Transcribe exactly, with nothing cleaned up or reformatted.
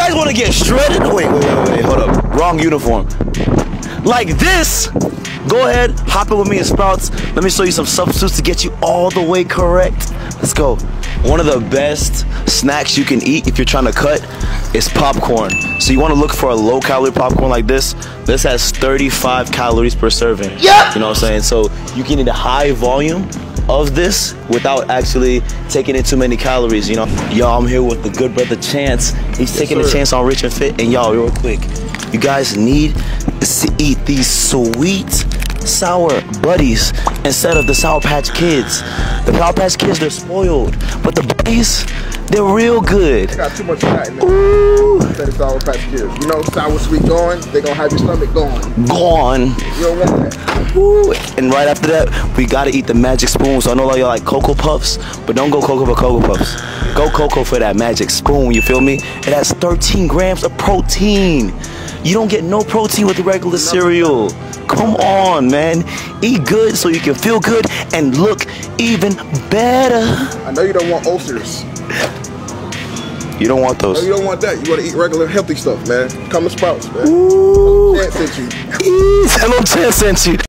guys want to get shredded? Wait, wait, wait, wait, hold up. Wrong uniform. Like this. Go ahead, hop in with me at Sprouts. Let me show you some substitutes to get you all the way correct. Let's go. One of the best snacks you can eat if you're trying to cut is popcorn. So you want to look for a low calorie popcorn like this. This has thirty-five calories per serving. Yeah. You know what I'm saying? So you can eat a high volume of this without actually taking in too many calories, you know? Y'all, I'm here with the good brother Chance. He's yes, taking sir. a chance on Rich and Fit. And y'all, real quick, you guys need to eat these sweet sour buddies instead of the Sour Patch Kids. The Sour Patch Kids, they're spoiled, but the buddies, they're real good. They got too much fat in there. Ooh. Instead of Sour Patch Kids. You know, sour sweet going, they gonna have your stomach going. Gone. You don't want that. Ooh. And right after that, we gotta eat the Magic Spoon. So I know like y'all like Cocoa Puffs, but don't go Cocoa for Cocoa Puffs. Go Cocoa for that Magic Spoon, you feel me? It has thirteen grams of protein. You don't get no protein with the regular cereal. Come on, man. Eat good so you can feel good and look even better. I know you don't want ulcers. You don't want those. No, you don't want that. You want to eat regular healthy stuff, man. Come to Sprouts, man. Ooh. Chance sent you. Tell them Chance sent you.